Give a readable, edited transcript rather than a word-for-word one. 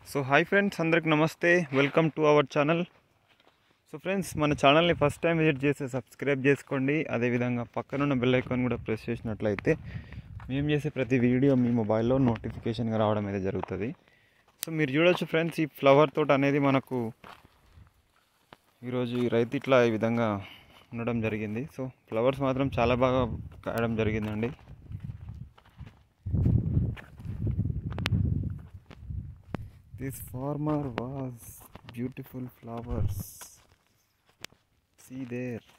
So hi friends, అందరికి నమస్తే. Welcome to our channel. So friends, మన ఛానల్ని ఫస్ట్ టైం విజిట్ చేస్తే సబ్స్క్రైబ్ చేసుకోండి. అదేవిధంగా పక్కనున్న బెల్ ఐకాన్ కూడా ప్రెస్ చేసినట్లయితే మేము చేసే ప్రతి వీడియో మీ మొబైల్లో నోటిఫికేషన్గా రావడం అయితే జరుగుతుంది. సో మీరు చూడొచ్చు ఫ్రెండ్స్, ఈ ఫ్లవర్ తోట అనేది మనకు ఈరోజు ఈ రైతు ఇట్లా ఈ విధంగా ఉండడం జరిగింది. సో ఫ్లవర్స్ మాత్రం చాలా బాగా కాయడం జరిగిందండి. This farmer was beautiful flowers. See there.